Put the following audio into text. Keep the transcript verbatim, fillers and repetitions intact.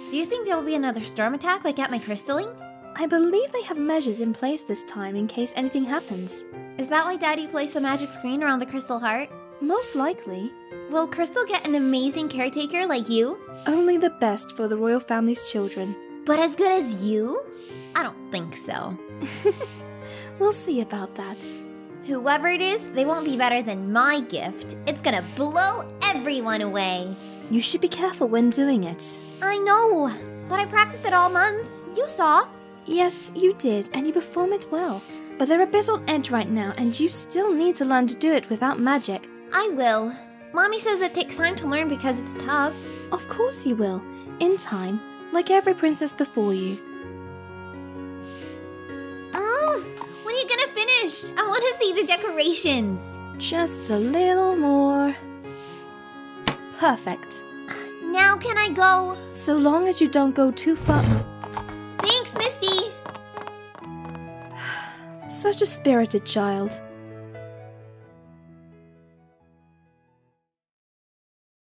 Do you think there'll be another storm attack like at my crystalling? I believe they have measures in place this time in case anything happens. Is that why Daddy placed a magic screen around the crystal heart? Most likely. Will Crystal get an amazing caretaker like you? Only the best for the royal family's children. But as good as you? I don't think so. We'll see about that. Whoever it is, they won't be better than my gift. It's gonna blow everyone away. You should be careful when doing it. I know, but I practiced it all month. You saw. Yes, you did, and you perform it well. But they're a bit on edge right now, and you still need to learn to do it without magic. I will. Mommy says it takes time to learn because it's tough. Of course you will. In time, like every princess before you. Oh, when are you gonna finish? I want to see the decorations. Just a little more. Perfect. Now can I go? So long as you don't go too far. Thanks, Misty. Such a spirited child.